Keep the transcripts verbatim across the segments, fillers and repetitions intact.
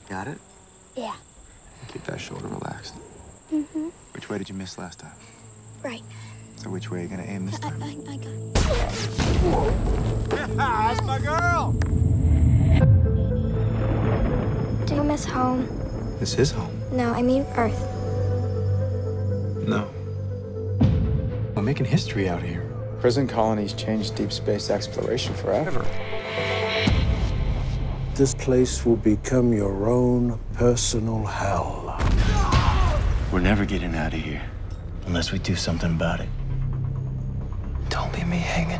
Got it? Yeah. Keep that shoulder relaxed. Mm-hmm. Which way did you miss last time? Right. So which way are you gonna aim this time? I, I, I got it. Yeah, that's my girl! Do you miss home? This is home. No, I mean Earth. No. We're making history out here. Prison colonies changed deep space exploration forever. This place will become your own personal hell. We're never getting out of here unless we do something about it. Don't leave me hanging.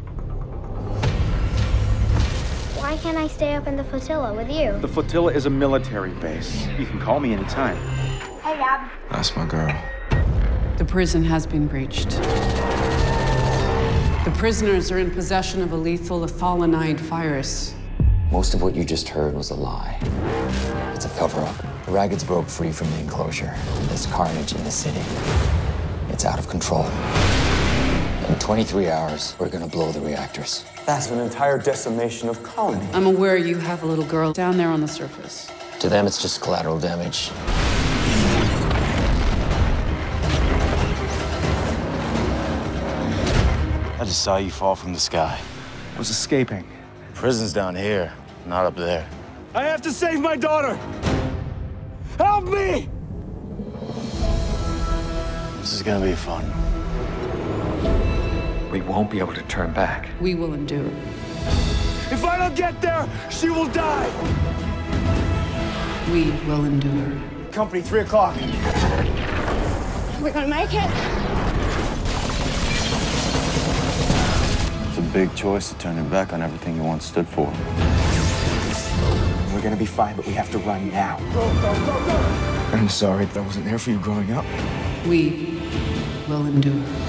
Why can't I stay up in the flotilla with you? The flotilla is a military base. You can call me anytime. Hey, Dad. That's my girl. The prison has been breached. The prisoners are in possession of a lethal etholinide virus. Most of what you just heard was a lie. It's a cover-up. The Raggeds broke free from the enclosure. There's carnage in the city. It's out of control. In twenty-three hours, we're gonna blow the reactors. That's an entire decimation of colony. I'm aware you have a little girl down there on the surface. To them, it's just collateral damage. I just saw you fall from the sky. I was escaping. Prison's down here, not up there. I have to save my daughter! Help me! This is gonna be fun. We won't be able to turn back. We will endure. If I don't get there, she will die! We will endure. Company, three o'clock. We're gonna make it. It's a big choice to turn your back on everything you once stood for. We're gonna be fine, but we have to run now. Go, go, go, go! I'm sorry that I wasn't there for you growing up. We will endure.